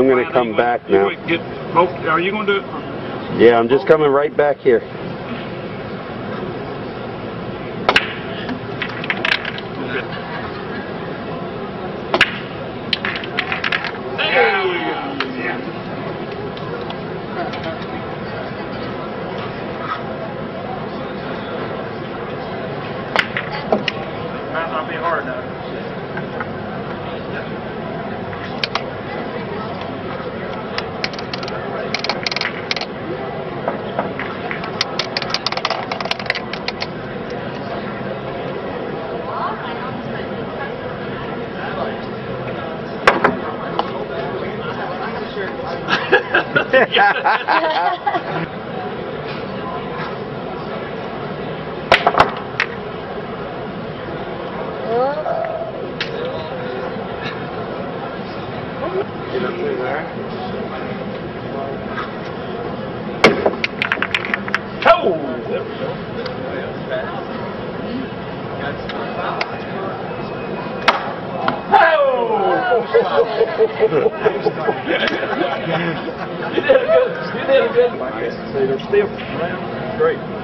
going to come back now. Are you going to do it? Yeah, I'm just coming right back here. Might not be hard enough. Get up through there. Oh! There we go. You did good. You did good. So they're still around. Great.